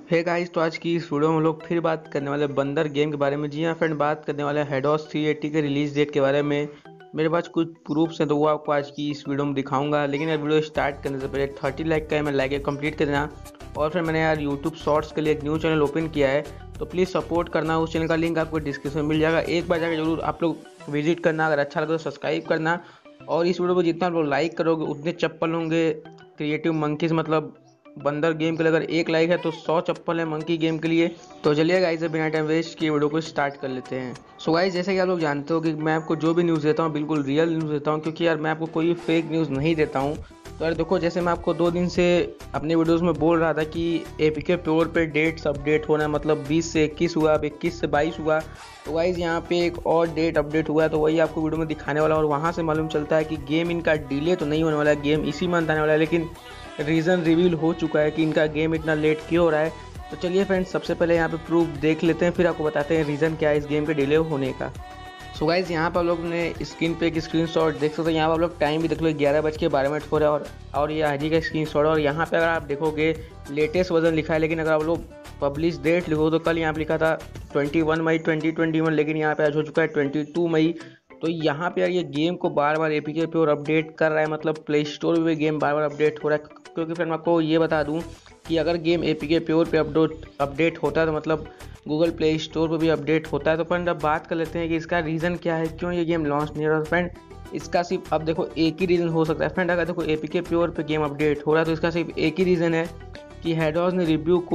Hey guys, तो आज की इस वीडियो में हम लोग फिर बात करने वाले बंदर गेम के बारे में। जी हाँ फ्रेंड, बात करने वाले हेडोस 380 के रिलीज डेट के बारे में। मेरे पास कुछ प्रूफ्स हैं तो वो आपको आज की इस वीडियो में दिखाऊंगा। लेकिन यार वीडियो स्टार्ट करने से पहले 30 लाइक का मैं लाइक कंप्लीट कर देना। और फिर मैंने यार यूट्यूब शॉर्ट्स के लिए एक न्यू चैनल ओपन किया है, तो प्लीज़ सपोर्ट करना। उस चैनल का लिंक आपको डिस्क्रिप्शन में मिल जाएगा, एक बार जाकर जरूर आप लोग विजिट करना। अगर अच्छा लगे तो सब्सक्राइब करना। और इस वीडियो को जितना आप लोग लाइक करोगे उतने चप्पल होंगे क्रिएटिव मंकीज, मतलब बंदर गेम के लिए। अगर एक लाइक है तो 100 चप्पल है मंकी गेम के लिए। तो चलिए गाइस, बिना टाइम वेस्ट किए वीडियो को स्टार्ट कर लेते हैं। सो गाइस, जैसे कि आप लोग जानते हो कि मैं आपको जो भी न्यूज़ देता हूँ बिल्कुल रियल न्यूज़ देता हूँ, क्योंकि यार मैं आपको कोई फेक न्यूज़ नहीं देता हूँ। तो यार देखो, जैसे मैं आपको 2 दिन से अपने वीडियोस में बोल रहा था कि एपीके प्योर पे डेट्स अपडेट होना है, मतलब 20 से 21 हुआ, अब 21 से 22 हुआ। तो गाइस यहाँ पे एक और डेट अपडेट हुआ है, तो वही आपको वीडियो में दिखाने वाला। और वहाँ से मालूम चलता है कि गेम इनका डिले तो नहीं होने वाला है, गेम इसी मंथ आने वाला है। लेकिन रीज़न रिवील हो चुका है कि इनका गेम इतना लेट क्यों हो रहा है। तो चलिए फ्रेंड्स, सबसे पहले यहाँ पे प्रूफ देख लेते हैं, फिर आपको बताते हैं रीज़न क्या है इस गेम के डिले होने का। सो गाइज, यहाँ पर आप लोग ने स्क्रीन पे एक स्क्रीनशॉट देख सकते हो। यहाँ पर आप लोग टाइम भी देख लो, 11:12 हो रहा है। और ये आज ही का स्क्रीनशॉट है। और यहाँ पे अगर आप देखोगे लेटेस्ट वर्जन लिखा है, लेकिन अगर आप लोग पब्लिश डेट लिखो तो कल यहाँ पे लिखा था 21 मई 2021, लेकिन यहाँ पे आज हो चुका है 22 मई। तो यहाँ पे यार ये गेम को बार बार एपीके पे और अपडेट कर रहा है, मतलब प्ले स्टोर पे भी गेम बार बार अपडेट हो रहा है। क्योंकि फिर मैं आपको ये बता दूँ कि अगर गेम एपीके प्योर पे अपडेट होता है तो मतलब गूगल प्ले स्टोर पर भी अपडेट होता है। तो फ्रेंड अब बात कर लेते हैं कि इसका रीज़न क्या है, क्यों ये गेम लॉन्च नहीं हो रहा। फ्रेंड इसका सिर्फ अब देखो एक ही रीज़न हो सकता है। फ्रेंड अगर देखो एपीके प्योर पे गेम अपडेट हो रहा है तो इसका सिर्फ एक ही रीज़न है कि हेडोस ने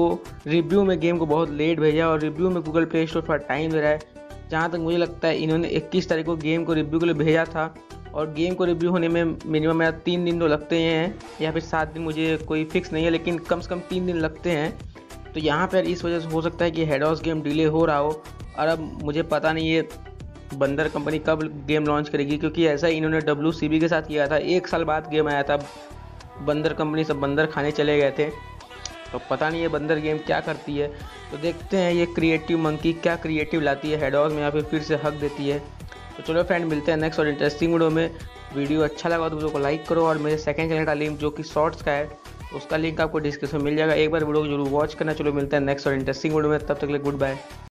रिव्यू में गेम को बहुत लेट भेजा, और रिव्यू में गूगल प्ले स्टोर थोड़ा टाइम दे रहा है। जहाँ तक मुझे लगता है इन्होंने 21 तारीख को गेम को रिव्यू के लिए भेजा था, और गेम को रिव्यू होने में मिनिमम यार 3 दिन तो लगते हैं, या फिर 7 दिन, मुझे कोई फिक्स नहीं है, लेकिन कम से कम 3 दिन लगते हैं। तो यहाँ पर इस वजह से हो सकता है कि हेडोस गेम डिले हो रहा हो। और अब मुझे पता नहीं ये बंदर कंपनी कब गेम लॉन्च करेगी, क्योंकि ऐसा ही इन्होंने WCB के साथ किया था, 1 साल बाद गेम आया था। बंदर कंपनी सब बंदर खाने चले गए थे। तो पता नहीं ये बंदर गेम क्या करती है। तो देखते हैं ये क्रिएटिव मंकी क्या क्रिएटिव लाती है हेडोस में, या फिर से हक देती है। तो चलो फ्रेंड, मिलते हैं नेक्स्ट और इंटरेस्टिंग वीडियो में। वीडियो अच्छा लगा तो वीडियो को लाइक करो, और मेरे सेकंड चैनल का लिंक जो कि शॉर्ट्स का है उसका लिंक आपको डिस्क्रिप्शन में मिल जाएगा, एक बार वीडियो को जरूर वॉच करना। चलो मिलते हैं नेक्स्ट और इंटरेस्टिंग वीडियो में, तब तक के लिए गुड बाय।